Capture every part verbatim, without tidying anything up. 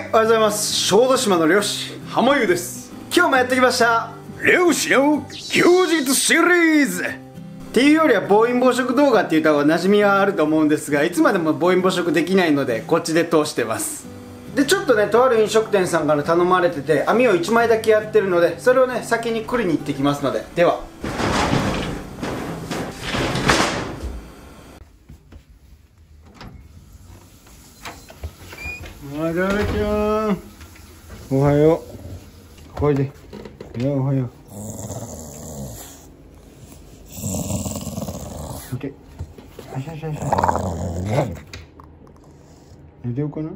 おはようございます。小豆島の漁師浜優です。今日もやってきました漁師の休日シリーズっていうよりは暴飲暴食動画って言った方が馴染みはあると思うんですが、いつまでも暴飲暴食できないのでこっちで通してます。でちょっとね、とある飲食店さんから頼まれてて網をいちまいだけやってるので、それをね先に繰りに行ってきますので、ではまだらちゃん、おはよう。こいで。いや、おはよう。オッケー。あしゃしゃしゃ。寝てようかな。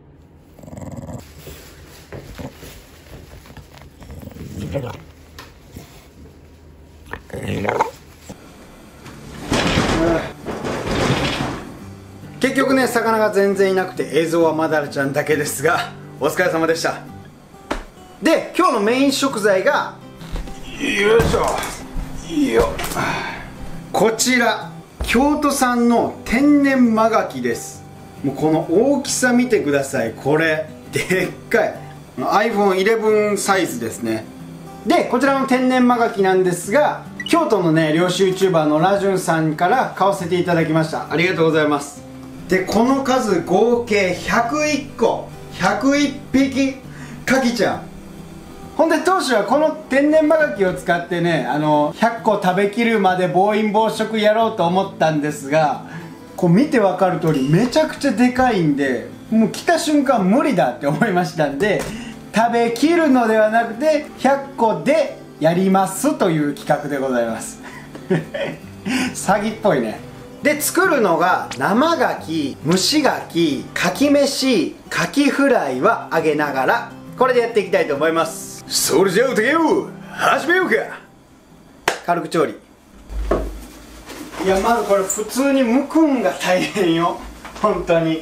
結局ね、魚が全然いなくて映像はマダラちゃんだけですが、お疲れ様でした。で、今日のメイン食材がよいしょよっ、こちら京都産の天然真牡蠣です。もうこの大きさ見てください。これでっかい アイフォンイレブン サイズですね。でこちらの天然真牡蠣なんですが、京都のね漁師 YouTuber のラジュンさんから買わせていただきました。ありがとうございます。でこの数合計ひゃくいっこ、ひゃくいっぴき牡蠣ちゃん。ほんで当初はこの天然真牡蠣を使ってね、あのひゃっこ食べきるまで暴飲暴食やろうと思ったんですが、こう見て分かる通りめちゃくちゃでかいんで、もう来た瞬間無理だって思いましたんで、食べきるのではなくてひゃっこでやりますという企画でございます詐欺っぽいね。で作るのが生牡蠣、蒸し牡蠣、牡蠣飯、牡蠣フライは揚げながら、これでやっていきたいと思います。それじゃあ歌よう始めようか。軽く調理。いやまずこれ普通に剥くんが大変よ、本当に。い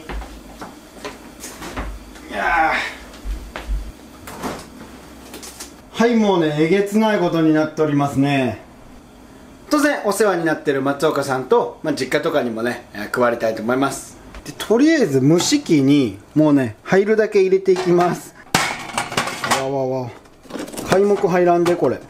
やはい、もうねえげつないことになっておりますね。当然お世話になってる松岡さんと、まあ、実家とかにもね配りたいと思います。でとりあえず蒸し器にもうね入るだけ入れていきます。わわわ開目入らんで、これ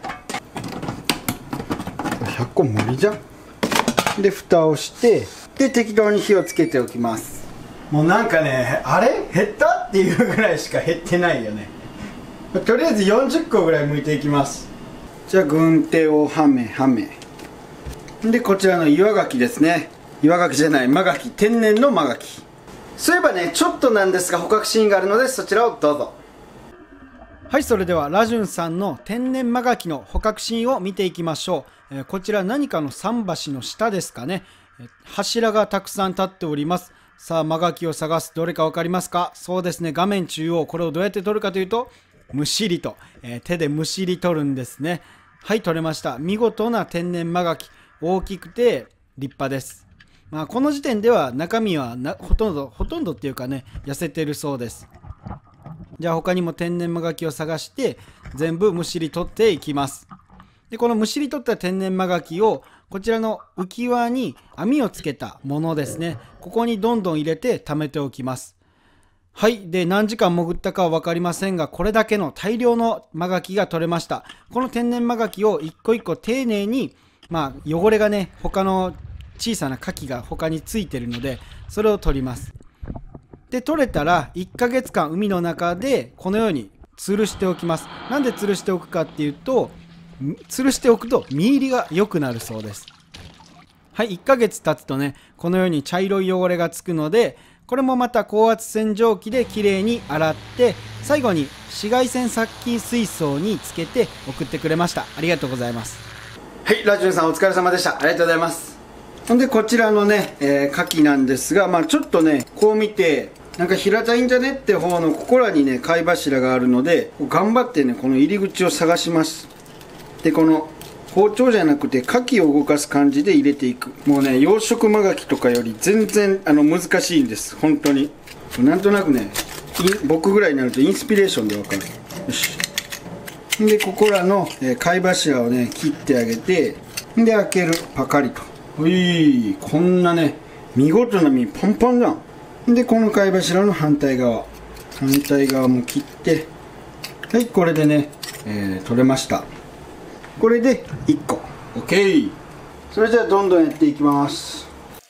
ひゃっこ無理じゃん。で蓋をしてで適当に火をつけておきます。もうなんかね、あれ減ったっていうぐらいしか減ってないよね。とりあえずよんじゅっこぐらい剥いていきます。じゃあ軍手をはめはめで、こちらの岩牡蠣ですね。岩牡蠣じゃない、真牡蠣、天然の真牡蠣。そういえばねちょっとなんですが捕獲シーンがあるので、そちらをどうぞ。はい、それではラジュンさんの天然真牡蠣の捕獲シーンを見ていきましょう。えー、こちら何かの桟橋の下ですかね。えー、柱がたくさん立っております。さあ真牡蠣を探す、どれか分かりますか？そうですね、画面中央、これをどうやって取るかというとむしりと、えー、手でむしり取るんですね。はい、取れました。見事な天然真牡蠣、大きくて立派です。まあこの時点では中身はなほとんどほとんどっていうかね痩せてるそうです。じゃあ他にも天然真牡蠣を探して全部むしり取っていきます。でこのむしり取った天然真牡蠣をこちらの浮き輪に網をつけたものですね、ここにどんどん入れて溜めておきます。はい、で何時間潜ったかは分かりませんが、これだけの大量の真牡蠣が取れました。この天然真牡蠣を一個一個丁寧に、まあ汚れがね他の小さな牡蠣が他についてるので、それを取ります。で取れたらいっかげつかん海の中でこのように吊るしておきます。なんで吊るしておくかっていうと、吊るしておくと身入りが良くなるそうです。はい、いっかげつ経つとねこのように茶色い汚れがつくので、これもまた高圧洗浄機できれいに洗って、最後に紫外線殺菌水槽につけて送ってくれました。ありがとうございます。はい、ラジュンさんお疲れ様でした。ありがとうございます。ほんでこちらのね、えー、牡蠣なんですが、まあちょっとねこう見てなんか平たいんじゃねって方のここらにね貝柱があるので、頑張ってねこの入り口を探します。でこの包丁じゃなくて牡蠣を動かす感じで入れていく。もうね養殖真牡蠣とかより全然あの難しいんです、本当に。なんとなくね僕ぐらいになるとインスピレーションでわかる。よし。でここらの、えー、貝柱をね切ってあげて、で開ける、パカリと。うい、こんなね見事な身パンパンじゃん。でこの貝柱の反対側、 反対側も切って、はい、これでね、えー、取れました。これでいっこ OK。 それじゃあどんどんやっていきます。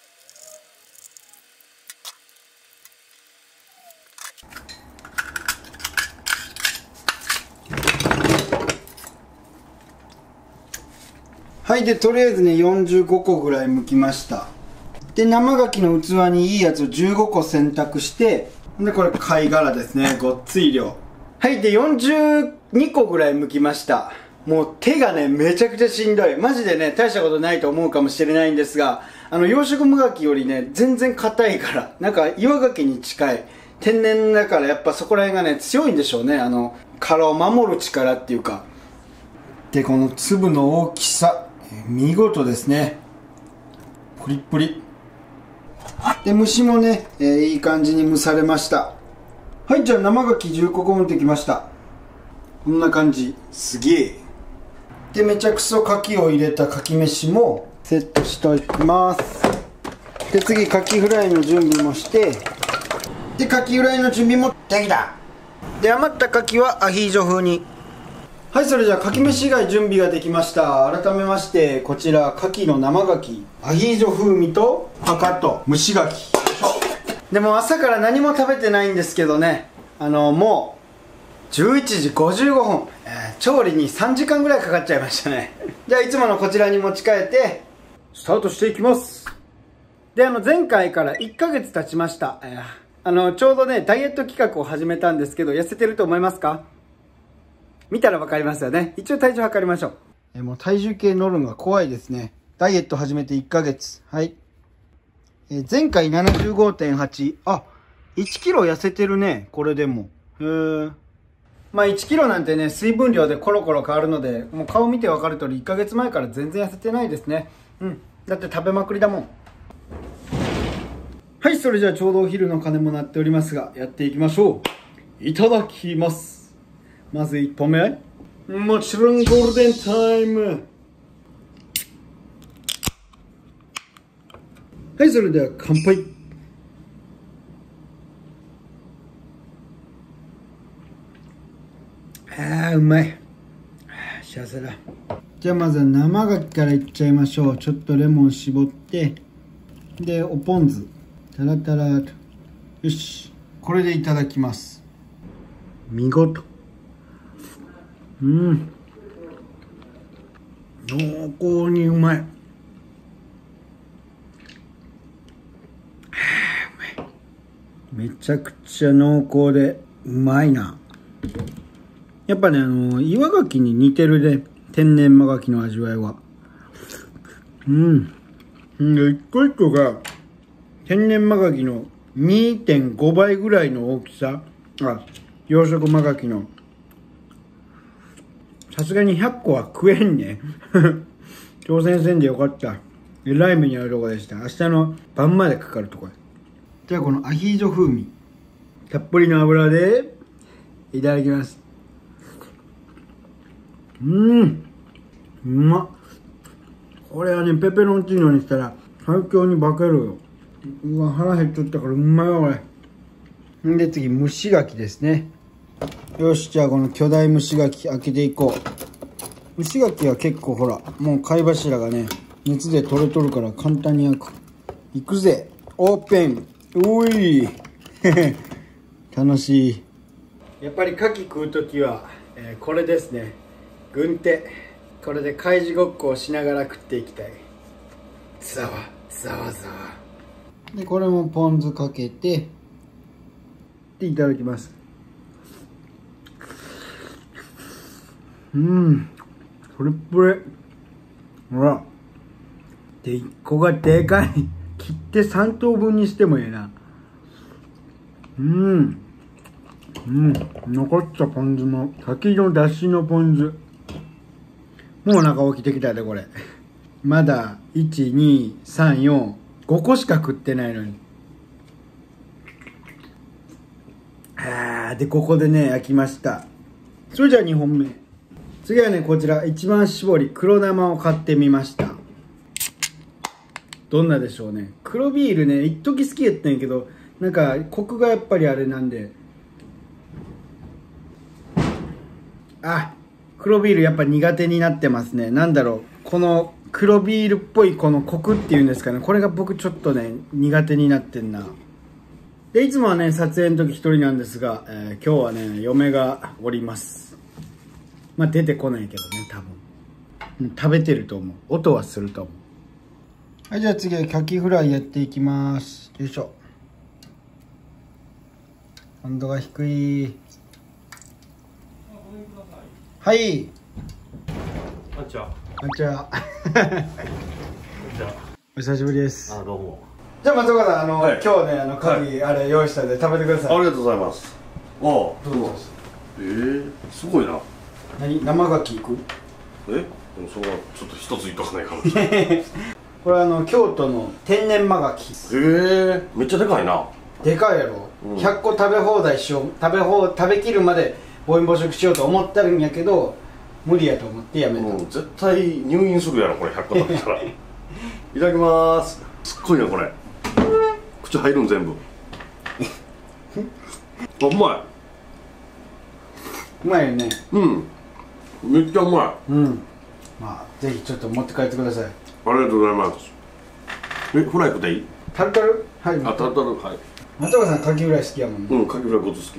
はい、でとりあえずねよんじゅうごこぐらい剥きました。で生牡蠣の器にいいやつをじゅうごこ選択して、でこれ貝殻ですね、ごっつい量。はい、でよんじゅうにこぐらい剥きました。もう手がねめちゃくちゃしんどい。マジでね大したことないと思うかもしれないんですが、あの養殖無牡蠣よりね全然硬いから、なんか岩牡蠣に近い。天然だからやっぱそこら辺がね強いんでしょうね、あの殻を守る力っていうか。でこの粒の大きさ見事ですね。プリップリで虫もね、えー、いい感じに蒸されました。はい、じゃあ生牡蠣じゅうここ持ってきました。こんな感じ。すげえ。でめちゃくそ牡蠣を入れた牡蠣飯もセットしておきます。で次牡蠣フライの準備もして、で牡蠣フライの準備もできた。で余った牡蠣はアヒージョ風に。はい、それじゃあ牡蠣飯以外準備ができました。改めましてこちら牡蠣の生牡蠣アヒージョ風味と赤と蒸し牡蠣。でも朝から何も食べてないんですけどね、あのもうじゅういちじごじゅうごふん、えー、調理にさんじかんぐらいかかっちゃいましたね。じゃあいつものこちらに持ち替えてスタートしていきます。であの前回からいっかげつ経ちました。えー、あのちょうどねダイエット企画を始めたんですけど、痩せてると思いますか？見たら分かりますよね。一応体重測りましょう。えー、もう体重計乗るのが怖いですね。ダイエット始めていっかげつ。はい、えー、前回 ななじゅうごてんはち。 あ、いちキロ痩せてるね、これでも。へえ。まあいちキロなんてね水分量でコロコロ変わるので、もう顔見て分かる通りいっかげつまえから全然痩せてないですね。うん、だって食べまくりだもん。はい、それじゃあちょうどお昼の鐘も鳴っておりますがやっていきましょう。いただきます。まずいっぽんめ、もちろんゴールデンタイム。はい、それでは乾杯。あーうまい。幸せだ。じゃあまずは生牡蠣からいっちゃいましょう。ちょっとレモン絞って、でおポン酢タラタラと。よし、これでいただきます。見事。うん、濃厚にうまい。はあ、うまい。めちゃくちゃ濃厚でうまいな。やっぱねあの岩牡蠣に似てるね、天然真牡蠣の味わいは。うん一個一個が天然真牡蠣の にてんご 倍ぐらいの大きさ。あ、養殖真牡蠣のさすがにひゃっこは食えんね。挑戦せんでよかった。えらい目にあるとこでした。明日の晩までかかるとこ。じゃあこのアヒージョ風味たっぷりの油でいただきます。うん、うまっ。これはねペペロンチーノにしたら最強に化けるよ。うわ腹減っとったからうまいわこれ。んで次蒸し牡蠣ですね。よし、じゃあこの巨大蒸し牡蠣開けていこう。蒸し牡蠣は結構ほらもう貝柱がね熱で取れとるから簡単に焼く。いくぜ、オープン。おい楽しい。やっぱり牡蠣食う時は、えー、これですね、軍手。これで海事ごっこをしながら食っていきたい。ざわざわざわでこれもポン酢かけてでいただきます。うん、プリップリ。ほら。で、いっこがでかい。切ってさん等分にしてもええな。うん。うん。残ったポン酢の、先のだしのポン酢。もうお腹起きてきたで、これ。まだ、いち、に、さん、よん、ごこしか食ってないのに。あー、で、ここでね、焼きました。それじゃあにほんめ。次はねこちら一番搾り黒生を買ってみました。どんなでしょうね。黒ビールね一時好きやったんやけどなんかコクがやっぱりあれなんであ、黒ビールやっぱ苦手になってますね。なんだろう、この黒ビールっぽいこのコクっていうんですかね、これが僕ちょっとね苦手になってんな。でいつもはね撮影の時一人なんですが、えー、今日はね嫁がおります。まあ出てこないけどね、多分、うん、食べてると思う。音はすると思う。はい、じゃあ次はカキフライやっていきます。よいしょ。温度が低い。はい。 こんにちは。 こんにちは。お久しぶりです。 あ、どうも。 じゃあ松岡さん、あの、 はい、 今日ねあのカキ、はい、あれ用意したんで食べてください。 ありがとうございます。ああ、どうぞ。ええー、すごいな。 何、生ガキいく？ え？でもそれはちょっと一ついっとかないかもしれない。 これはあの京都の天然マガキ。へえ、めっちゃでかいな。 でかいやろ。 うん、 ひゃっこ食べ放題しよう、食べ放食べきるまで暴飲暴食しようと思ったんやけど無理やと思ってやめた。 うん、絶対入院するやろこれひゃっこ食べたら。いただきます。すっごいなこれ。口入るん全部。あ、うまい。 うまいよね。 うん。めっちゃうまい。うん。まあぜひちょっと持って帰ってください。 ありがとうございます。え、フライ食っていい？ タルタル？はい。 あ、タルタル、はい。 松岡さんカキフライ好きやもんね。 うん、カキフライごつ好き。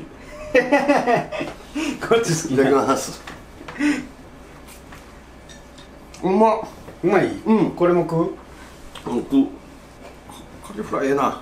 こっち好き。 いただきます。うまっ。 うまい？ うん。 これも食う？ うん、食う。カキフライええな。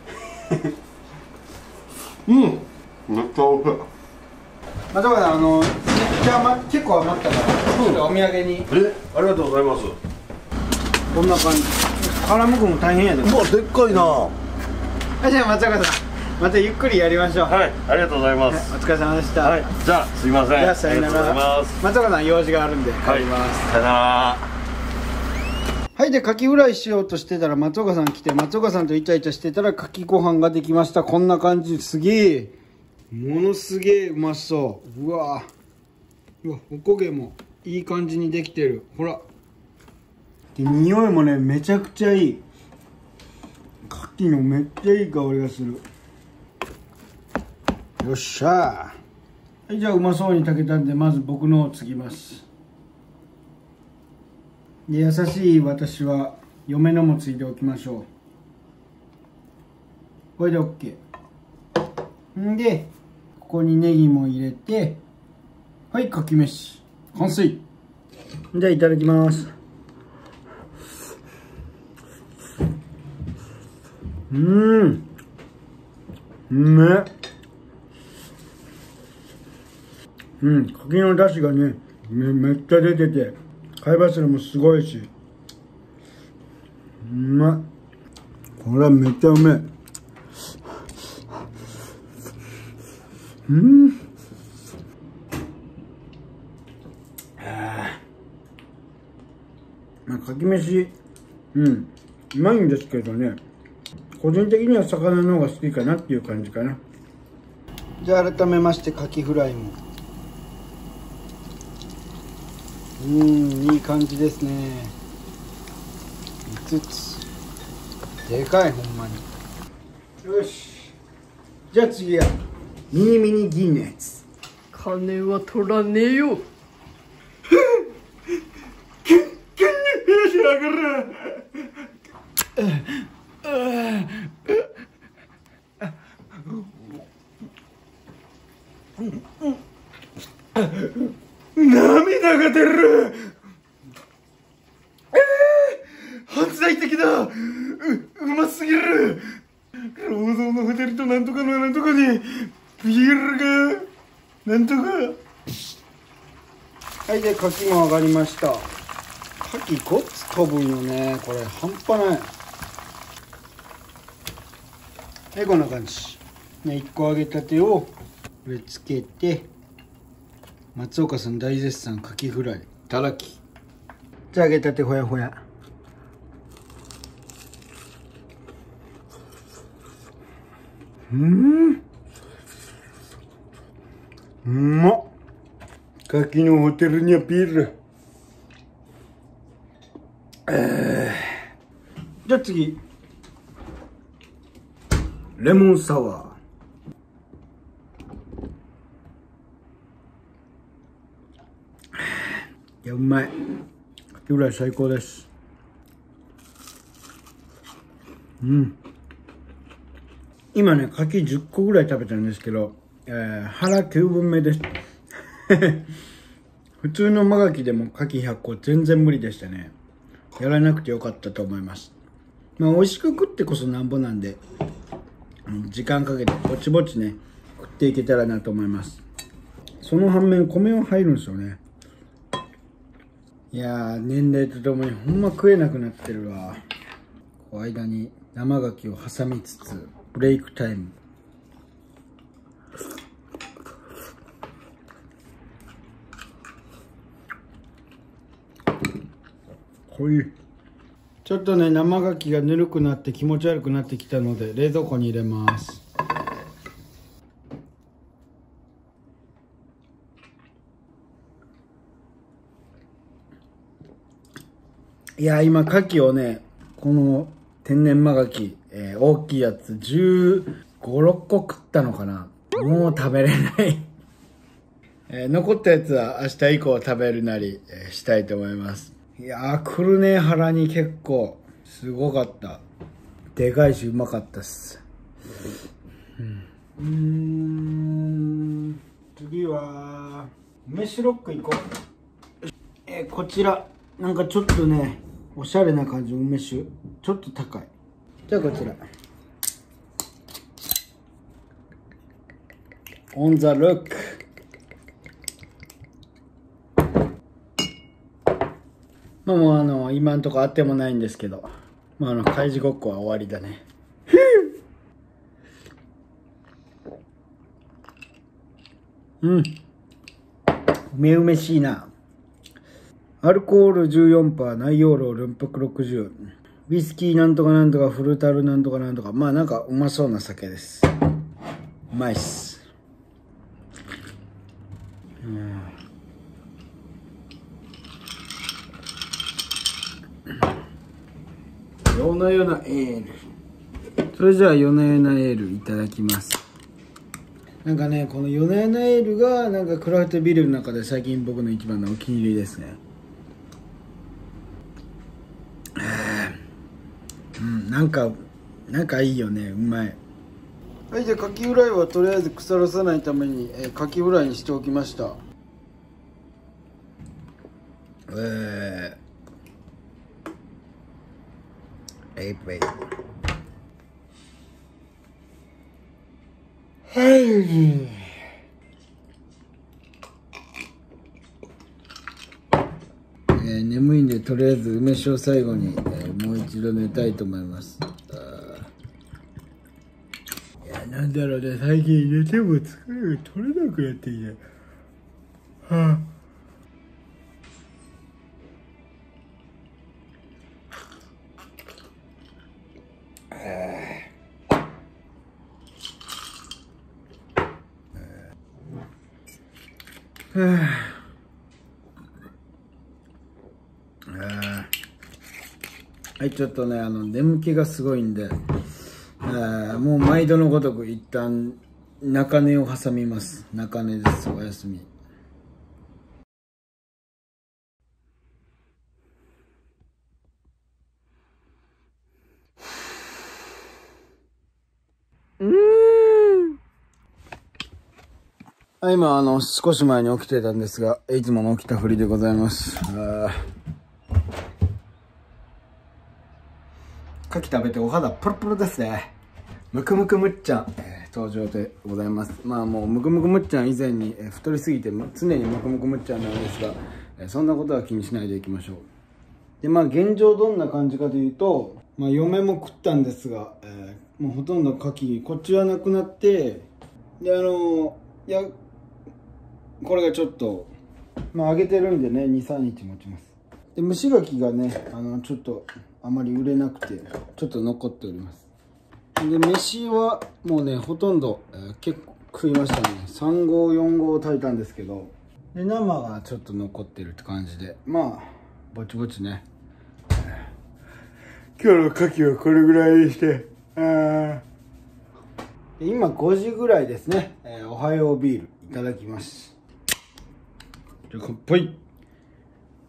うん。めっちゃおいしい。 松岡さん、あのじゃあ、ま、結構余ったから、ちょっとお土産に。 え、ありがとうございます。 こんな感じ。絡むくんも大変やで。 うわ、でっかいな。はい、じゃあ松岡さん、またゆっくりやりましょう。 い、ありがとうございます。 はい、お疲れ様でした。 はい、じゃあすいません。 じゃあさよなら。松岡さん用事があるんで帰ります。 さよなら。 はい、でカキフライしようとしてたら松岡さん来て、松岡さんとイチャイチャしてたらカキご飯ができました。こんな感じ。すげえ、ものすげえうまそう。うわうわ、おこげもいい感じにできてる。ほらで匂いもねめちゃくちゃいい。カキのめっちゃいい香りがする。よっしゃー。はい、じゃあうまそうに炊けたんでまず僕のを継ぎます。で優しい私は嫁のもついておきましょう。これで OK んで、ここにネギも入れて、はい、かき飯完成。じゃあいただきます。うーん、うめっ。うん、かきの出汁がね め, めっちゃ出てて、貝柱もすごいし、うまい。これはめっちゃうめえ。うん。あまあかき飯、うん、うまいんですけどね、個人的には魚の方が好きかなっていう感じかな。じゃあ改めましてカキフライも、うん、いい感じですね。いつつでかい、ほんまに。よし、じゃあ次はミニミニギネス。 金は取らねえよ。 ケンケンにしやがる。涙が出る。えー、犯罪的だ。う、うますぎる。労働のホテルとなんとかのなんとかにビールがなんとか。はい、でカキも上がりました。カキごっつ飛ぶんよね、これ半端ない。はい、こんな感じね。いっこ揚げたてをこれつけて、松岡さん大絶賛カキフライいただき。じゃあ揚げたてほやほや。うん、うまっ。カキのホテルにはビール。えー、じゃあ次レモンサワいや、うまい。かきフライ最高です。うん。今ね、かきじゅっこぐらい食べたんですけど、えー、腹きゅうぶんめです。普通のマガキでもかきひゃっこ全然無理でしたね。やらなくてよかったと思います。まあ美味しく食ってこそなんぼなんで、時間かけてぼちぼちね食っていけたらなと思います。その反面米は入るんですよね。いやー、年齢とともにほんま食えなくなってるわ。こう間に生牡蠣を挟みつつブレイクタイム。こういうちょっとね、生牡蠣がぬるくなって気持ち悪くなってきたので冷蔵庫に入れます。いや、今牡蠣をね、この天然マガキ、えー、大きいやつじゅうご、ろっこ食ったのかな。もう食べれないえー、残ったやつは明日以降食べるなり、えー、したいと思います。いやー、くるね、腹に結構すごかった。でかいしうまかったっす。うん、うーん次は梅酒ロックいこう。えー、こちらなんかちょっとねおしゃれな感じの梅酒、ちょっと高い。じゃあこちらオンザルック。まあもうあの今んとこあってもないんですけど、まああの開示ごっこは終わりだね。うん、めうめしいな。アルコール じゅうよんパーセント、内容量ルンプクろくじゅう、ウイスキーなんとかなんとか、フルタルなんとかなんとか、まあなんかうまそうな酒です。うまいっす。うん、夜な夜なエール。それじゃあ夜な夜なエールいただきます。なんかね、この夜な夜なエールがなんかクラフトビールの中で最近僕の一番のお気に入りですね。うん、なんかなんかいいよね、うまい。はい、じゃあカキフライはとりあえず腐らさないために、えー、カキフライにしておきました。えー、エイプエイはい、えー、眠いんでとりあえず梅酒を最後に、えー、もう一度寝たいと思います。いや、なんだろうね、最近寝ても疲れが取れなくなってきて、はあ、はあはい、ちょっとね、あの眠気がすごいんで、もう毎度のごとく一旦中寝を挟みます。中寝です。おやすみ。うーん。はい、今あの少し前に起きてたんですが、いつもの起きたふりでございます。あ牡蠣食べてお肌プルプルですね。むくむくむっちゃん、えー、登場でございます。まあもうむくむくむっちゃん以前に、えー、太りすぎて常にむくむくむっちゃんなんですが、えー、そんなことは気にしないでいきましょう。でまあ現状どんな感じかというと、まあ嫁も食ったんですが、えー、もうほとんど牡蠣こっちはなくなって、であのー、いやこれがちょっとまあ揚げてるんでね にさんにち持ちます。で蒸し牡蠣がねあのちょっとあまり売れなくてちょっと残っております。で飯はもうねほとんど、えー、結構食いましたね。さん合よん合炊いたんですけど、で生がちょっと残ってるって感じで、まあぼちぼちね、今日の牡蠣はこれぐらいにして、あ今ごじぐらいですね、えー、おはようビールいただきます。じゃあ乾杯。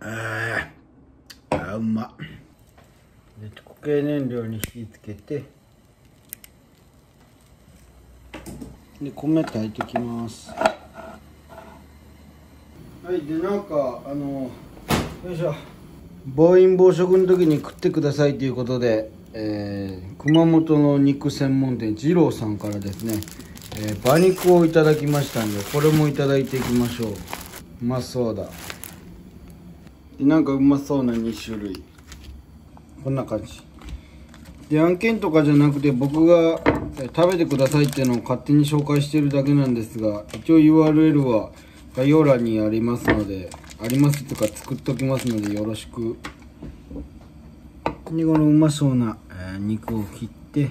あーあ、うまっ。で固形燃料に火つけて、で米炊いてきます。はい。でなんかあのよいしょ、暴飲暴食の時に食ってくださいということで、えー、熊本の肉専門店二郎さんからですね、えー、馬肉をいただきましたんで、これもいただいていきましょう。うまそうだ。でなんかうまそうなに種類、こんな感じで、案件とかじゃなくて僕が食べてくださいっていうのを勝手に紹介してるだけなんですが、一応 ユーアールエル は概要欄にありますので、ありますとか作っときますのでよろしく。でこのうまそうな、えー、肉を切って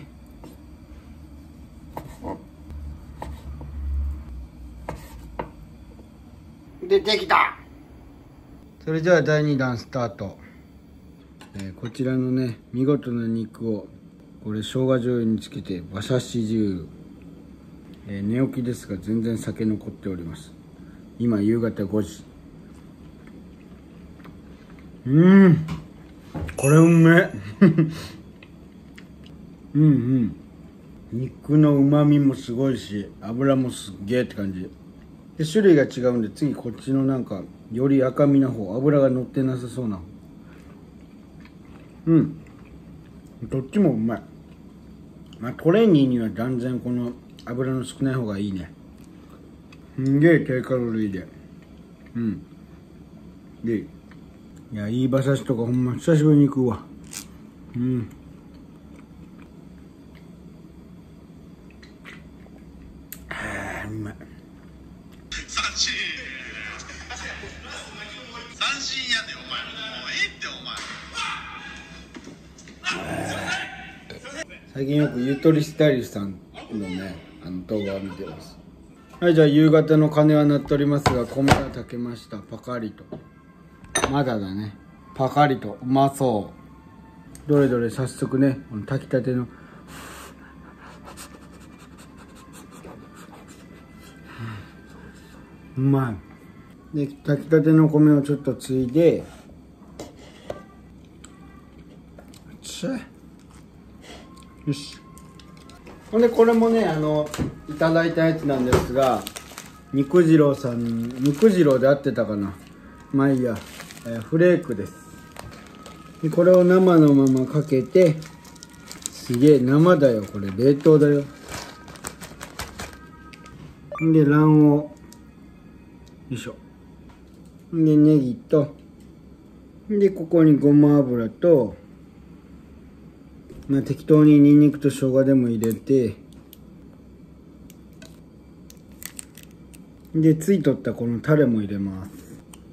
出てきた。それじゃあだいにだんスタート。えー、こちらのね見事な肉をこれ生姜醤油につけて馬刺し汁、えー、寝起きですが全然酒残っております。今夕方ごじ。うーん、これうめえうんうん、肉のうまみもすごいし油もすっげえって感じで、種類が違うんで次こっちのなんかより赤身な方、油が乗ってなさそうな方。うん、どっちもうまい。まあトレーニーには断然この油の少ない方がいいね。すんげえ低カロリーで、うんで、いやいい馬刺しとかほんま久しぶりに食うわ。うん、あーうまい。 三振三振やでお前、もうええってお前。 最近よくゆとりスタイリストさんのねあの動画を見てます。はい。じゃあ夕方の鐘は鳴っておりますが、米が炊けました。パカリと、まだだね、パカリとうまそう。どれどれ早速ね、この炊きたてのうまい。で炊きたての米をちょっとついで、よし。ほんでこれもねあのいただいたやつなんですが、肉次郎さん、肉次郎で合ってたかな、まあいいや、えー、フレークです。でこれを生のままかけて、すげえ生だよ、これ冷凍だよ。で卵黄、よいしょ。でネギと、でここにごま油と、まあ適当にニンニクと生姜でも入れて、でついとったこのタレも入れます。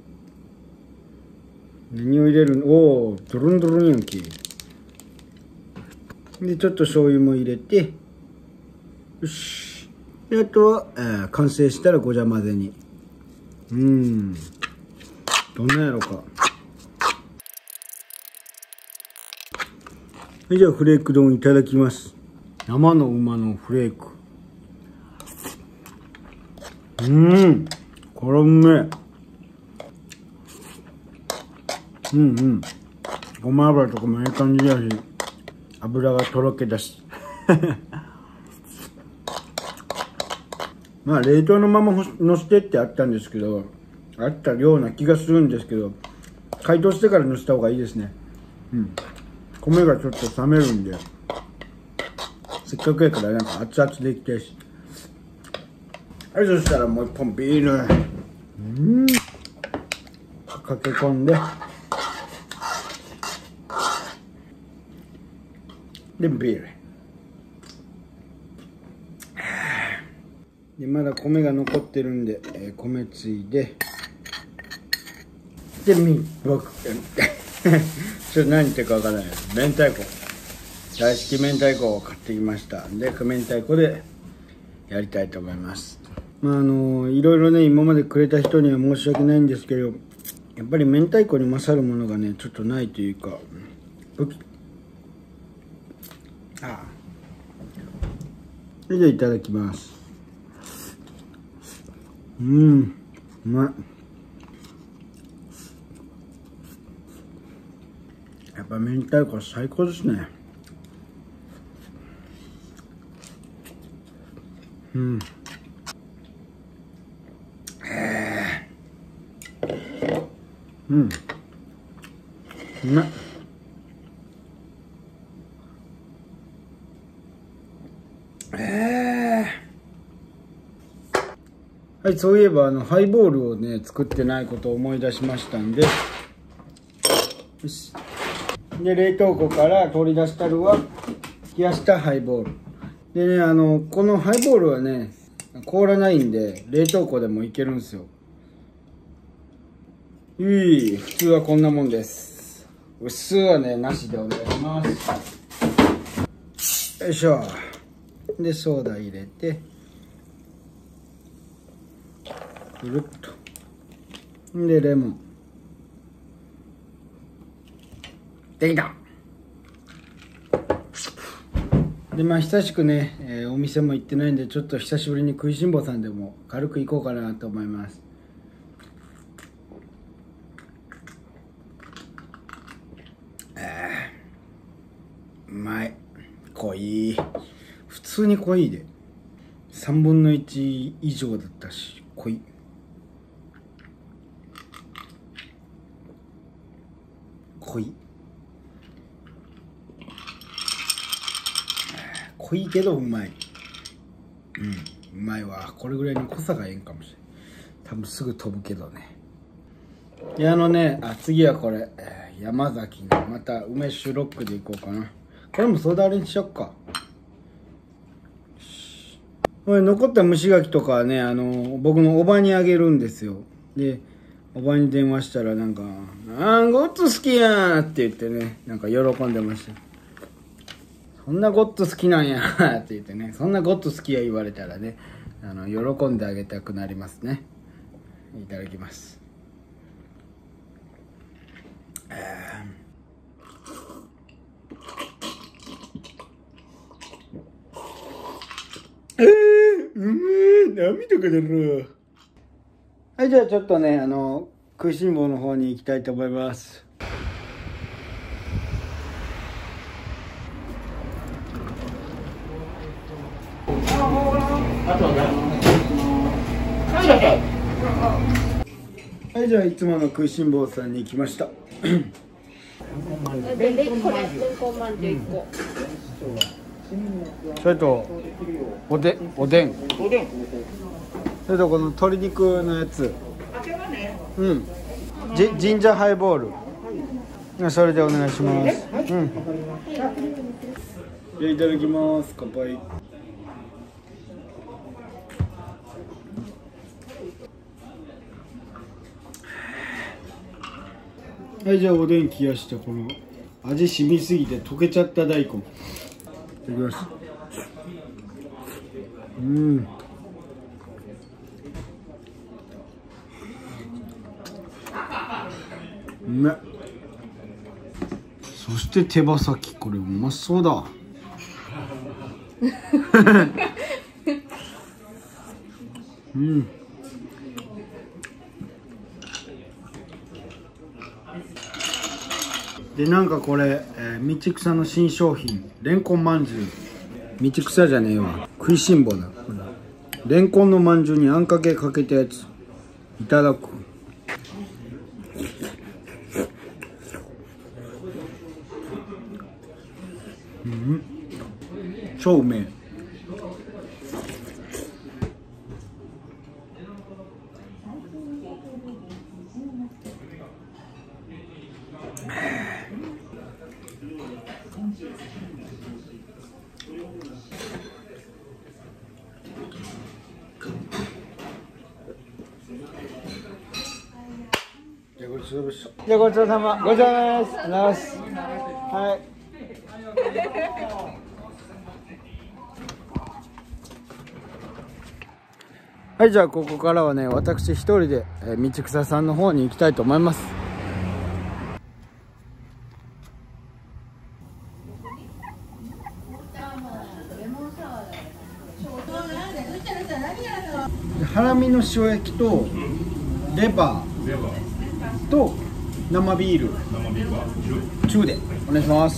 何を入れるの？おお、ドロンドロンやんけ。でちょっと醤油も入れて、よし。であとは、えー、完成したらごちゃ混ぜに。うーん、どんなやろか。じゃあフレーク丼いただきます。生の馬のフレーク。うーん、これうめえ。うんうん、ごま油とかもいい感じだし、油がとろけだしまあ冷凍のままのせてってあったんですけど、あったような気がするんですけど、解凍してからのせた方がいいですね。うん、米がちょっと冷めるんで、せっかくやからなんか熱々でいきたいし。はい、そしたらもう一本ビール、うん、かけ込んで、でビールで、まだ米が残ってるんで、えー、米ついで、でみ僕それ何言ってるかわからないです。明太子、大好き明太子を買ってきましたんで、明太子でやりたいと思います。まああのいろいろね今までくれた人には申し訳ないんですけど、やっぱり明太子に勝るものがねちょっとないというか、ああ、それじゃあいただきます。うん、うまい。 ぱ明太子最高ですね。うん。えー、うん。うまい。えー、はい、そういえばあのハイボールをね作ってないことを思い出しましたんで、よし。で冷凍庫から取り出したるは冷やしたハイボールでね、あのこのハイボールはね凍らないんで冷凍庫でもいけるんですよ。いい、普通はこんなもんです。薄はねなしでお願いします。よいしょ。でソーダ入れてぐるっと、でレモンできた。でまあ久しくね、えー、お店も行ってないんでちょっと久しぶりに食いしん坊さんでも軽く行こうかなと思います。あーうまい。濃い、普通に濃いでさんぶんのいち以上だったし濃い。濃い濃いけどうまい。うん、うまいわ。これぐらいの濃さがええんかもしれん。多分すぐ飛ぶけどね。いやあのね、あ次はこれ、えー、山崎のまた梅酒ロックでいこうかな。これもソーダ割りにしよっか。これ残った蒸し柿とかはね、あの僕のおばにあげるんですよ。でおばに電話したらなんか「あーゴッツ好きやん」って言ってね、なんか喜んでました。そんなゴッツ好きなんやって言ってね、そんなゴッツ好きや言われたらね、あの喜んであげたくなりますね。いただきます。えー、うめえ、涙が出る。はい、じゃあちょっとね、あの食いしん坊の方に行きたいと思います。はい、じゃあいつもの食いしん坊さんに行きました。 で、で、これ、れんこんまんじゅういっこ。 それとおでん、おでん、 おでん。 それとこの鶏肉のやつ、うん、ジジンジャーハイボール、それでお願いします。うん。じゃあいただきます。乾杯。はい、じゃあおでん冷やしたこの味染みすぎて溶けちゃった大根いただきます。うん、うめっ。そして手羽先、これうまそうだ。うん、でなんかこれ、えー、道草の新商品れんこんまんじゅう。道草じゃねえわ、食いしん坊だ。これれんこんのまんじゅうにあんかけかけたやついただく。うん、超うめえ。じゃあごちそうさま。じゃあごちそうさま。ごちそうさまです。ありがとうございます。はい。はい、じゃあここからはね、私一人で、えー、道草さんの方に行きたいと思います。ハラミの塩焼きとレバーと生ビール生ビールは中でお願いします。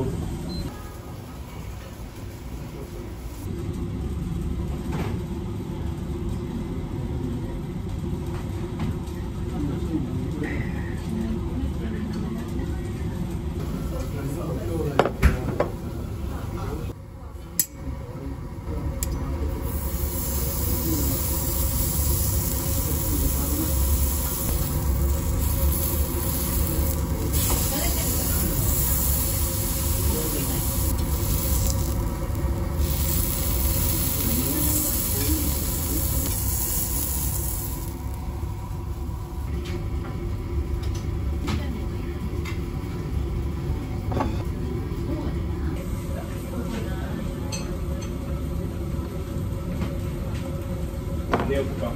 寝ようか。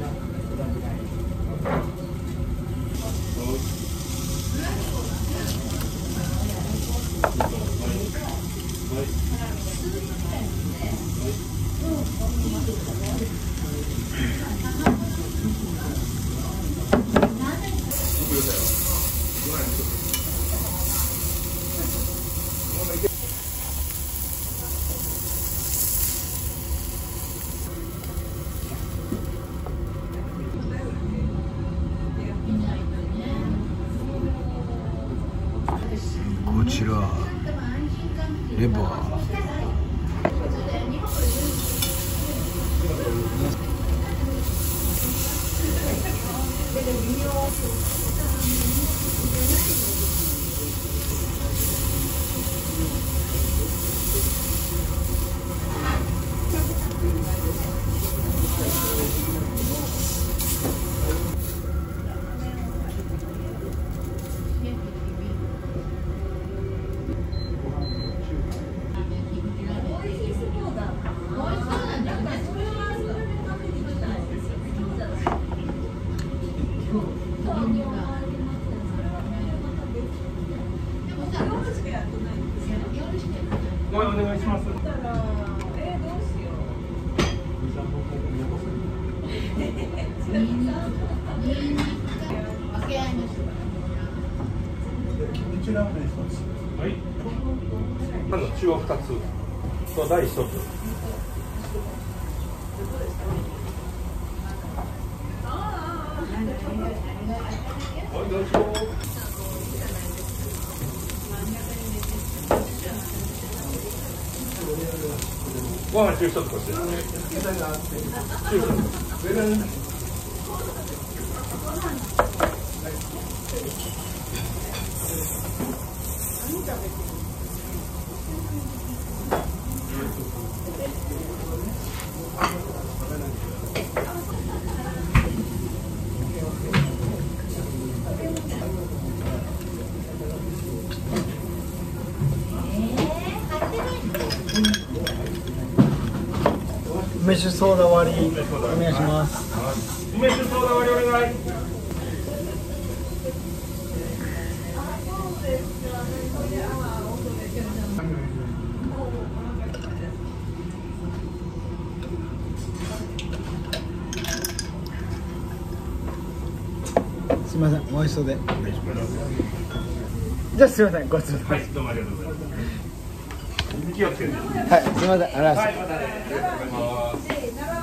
こちらレバー。 ごめんお願いします。はい。まず中央二つと大一つ。はい、どうぞ。ご飯中一つこっちですね。中一つ。 梅酒ソーダ割りお願いします。 梅酒ソーダ割りお願い。 すみません、おいしそうで。じゃあすみません、ごちそうさまです。 はい、どうもありがとうございます。気をつけて。 はい、すみません、ありがとうございます。 はい、またね。ありがとうございます。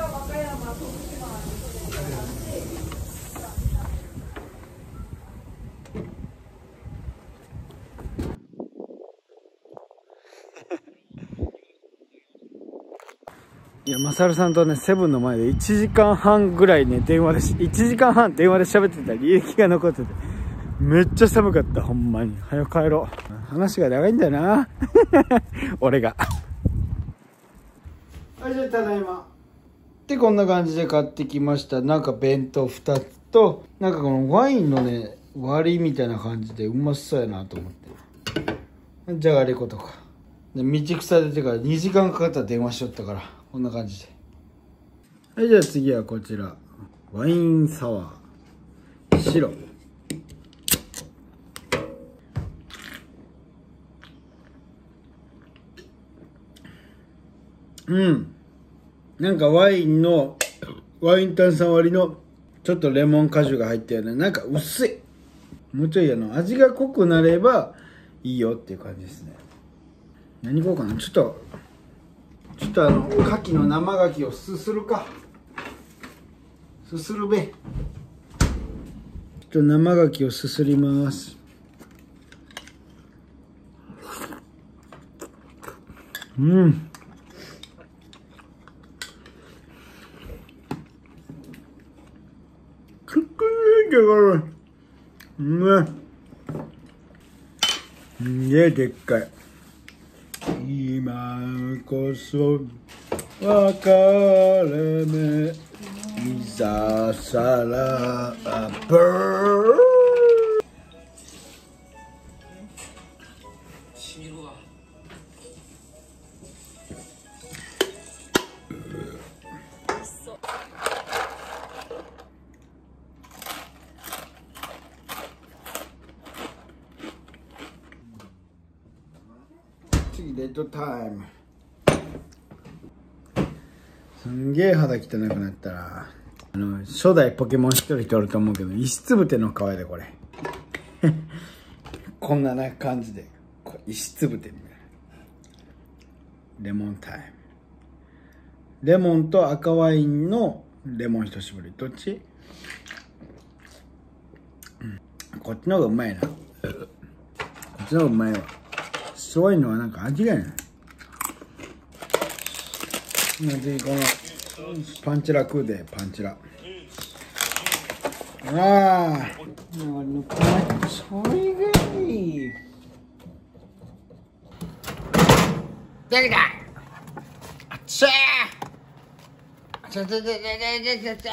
いや、マサルさんとね、セブンの前でいちじかんはんぐらいね、電話でし、いちじかんはん電話で喋ってた履歴が残ってて、めっちゃ寒かった、ほんまに。早く帰ろう。話が長いんだよな。俺が。はい、じゃあただいま。で、こんな感じで買ってきました。なんか弁当ふたつと、なんかこのワインのね、割りみたいな感じでうまそうやなと思って。じゃがりことか。で、道草出てからにじかんかかった電話しとったから、こんな感じで。はい、じゃあ次はこちら。ワインサワー。白。うん。なんかワインの、ワイン炭酸割りの、ちょっとレモン果汁が入ったような、なんか薄い。 もうちょいあの味が濃くなればいいよっていう感じですね。何こうかな、ちょっとちょっとあの牡蠣の生牡蠣をすするか。すするべ。ちょっと生牡蠣をすすります。うん。くっくりでこれ。うまい。すげえでっかい。今こそ別れ目いざさらば次レッドタイム。すんげえ肌汚くなったらあの初代ポケモン一人人おると思うけど、石つぶての皮でこれこんなな感じでこれ石つぶてみたいな。レモンタイム。レモンと赤ワインのレモン一絞り。どっち？うん、こっちの方がうまいな。こっちの方がうまいわ。そういうのはなんか味がない。次このパンチラ食うで、パンチラ。ああ、それがいい。出てきた。あっちゃー。ちょちょちょちょちょちょちょ。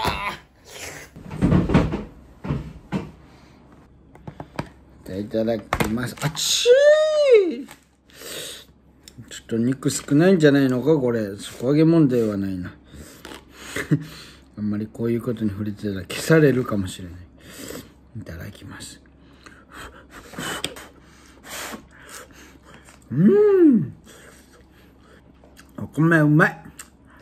いただきます。あっちー。ちょっと肉少ないんじゃないのかこれ。底上げ問題はないなあんまりこういうことに触れてたら消されるかもしれない。いただきます。うーん、お米うまい。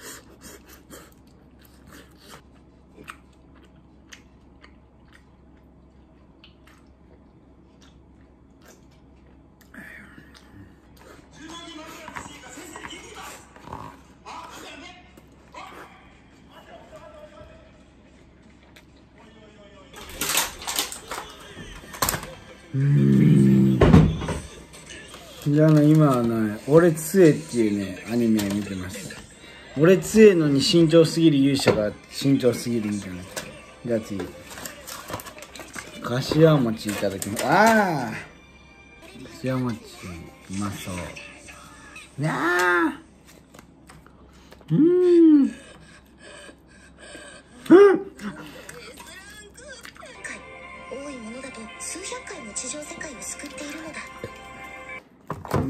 うーん、じゃあ今はね、俺強えっていうねアニメ見てました。俺強えのに身長すぎる勇者が身長すぎるみたいな。じゃあ次かしわ餅いただきます。ああ、かしわ餅うまそうなあ。うーん、うん多いものだと数百回も地上世界を救っているのだ。 うん、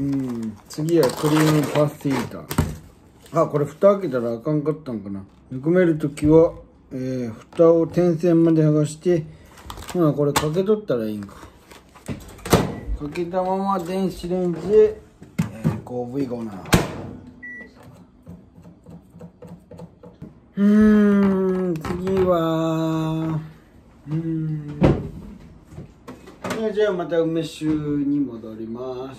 次はクリームパスティータ。あ、これ蓋開けたらあかんかったんかな。煮込めるときは、えー、蓋を点線まで剥がして、ほなこれかけとったらいいんか。かけたまま電子レンジで、えー、こう V ゴーナー。うーん、次はうーん、じゃあまた梅酒に戻ります。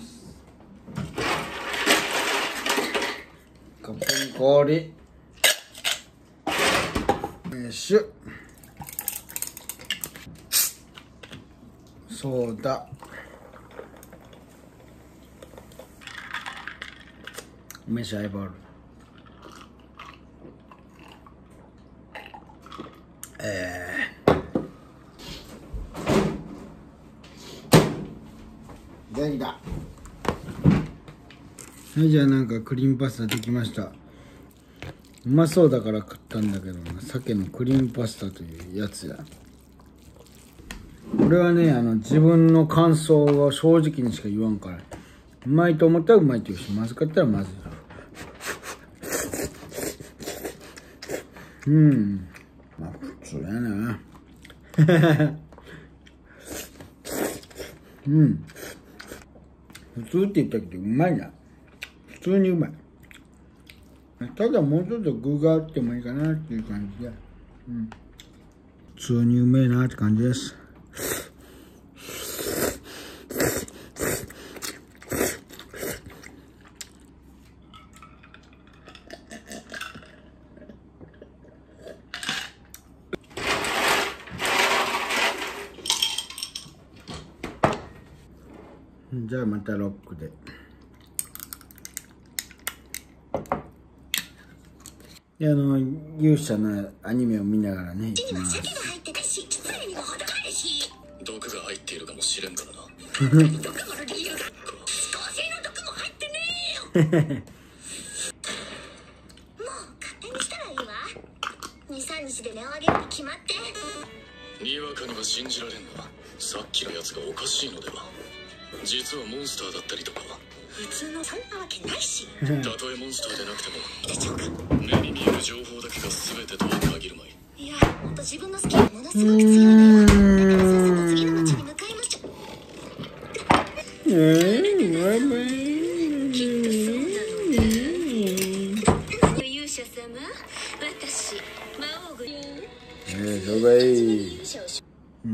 カップに氷、梅酒、ソーダ、梅酒ハイボール、えー、できた。はい、じゃあなんかクリームパスタできました。うまそうだから食ったんだけどな。鮭のクリームパスタというやつや。これはね、あの自分の感想を正直にしか言わんから、うまいと思ったらうまいって言うし、まずかったらまずい。うん、まあ普通やなうん、普通って言ったけどうまいな。普通にうまい。ただもうちょっと具があってもいいかなっていう感じで、うん、普通にうめえなって感じです。 じゃあまたロックで。で、あの勇者のアニメを見ながらね、いきます。 毒が入っているかもしれんからな。毒の理由が高性の毒も入ってねえよ。もう勝手にしたらいいわ。にさんにちで値を上げるに決まって。にわかには信じられんが、さっきのやつがおかしいのでは。実はモンスターだったりとか。普通のそんなわけないし。たとえモンスターでなくてもでしょうか。目に見える情報だけが全てとは限るまい。いや、ほんと自分の好きがものすごく強いのよ。だからさっさと次の町に向かいましょう。きっとそうなのね。勇者様、私魔王軍。 えー、それいい。うん。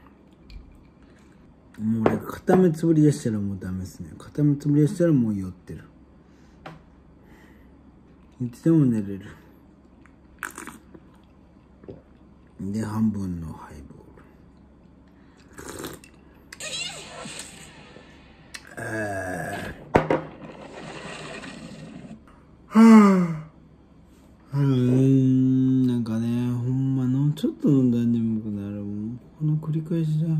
もう俺片目つぶりでしたらもうダメですね。片目つぶりでしたらもう酔ってる。いつでも寝れる。で、半分のハイボール。えー、はぁ。うーん、なんかね、ほんまのちょっと飲んだら眠くなる。もうこの繰り返しだ。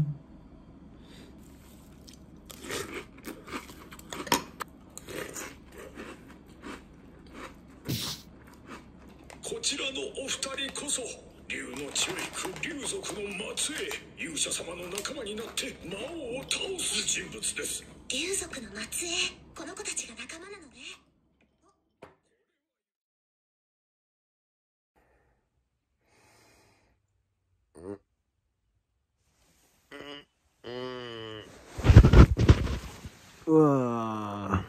こちらのお二人こそ竜の血を引く竜族の末裔、勇者様の仲間になって魔王を倒す人物です。 竜族の末裔、この子たちが仲間なのね。 うわ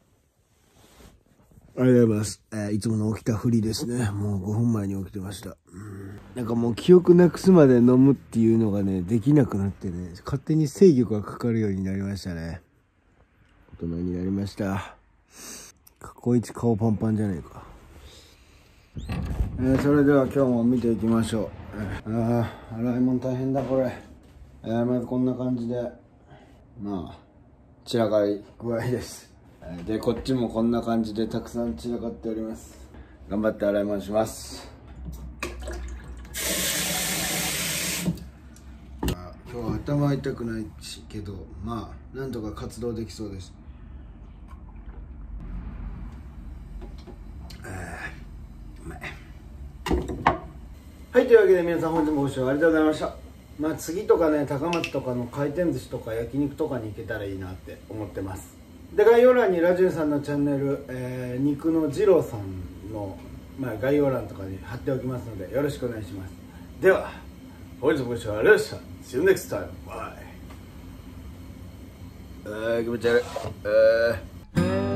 ー、ありがとうございます。えー、いつもの起きたふりですね。もうごふんまえに起きてました。うん、なんかもう記憶なくすまで飲むっていうのがね、できなくなってね、勝手に制御がかかるようになりましたね。大人になりました。過去一顔パンパンじゃねえか。えー、それでは今日も見ていきましょう。えー、あー、洗い物大変だこれ。えー、まずこんな感じで、まあ散らかり具合です。で、こっちもこんな感じでたくさん散らかっております。頑張って洗い物します。今日は頭痛くないしけど、まあなんとか活動できそうです。うまい。はい、というわけで皆さん本日もご視聴ありがとうございました。まあ次とかね、高松とかの回転寿司とか焼肉とかに行けたらいいなって思ってます。で、概要欄にラジオさんのチャンネル、えー、肉の二郎さんの、まあ、概要欄とかに貼っておきますのでよろしくお願いします。では本日もご視聴ありがとうございました。See you next time. Bye. あー気持ち悪い。あー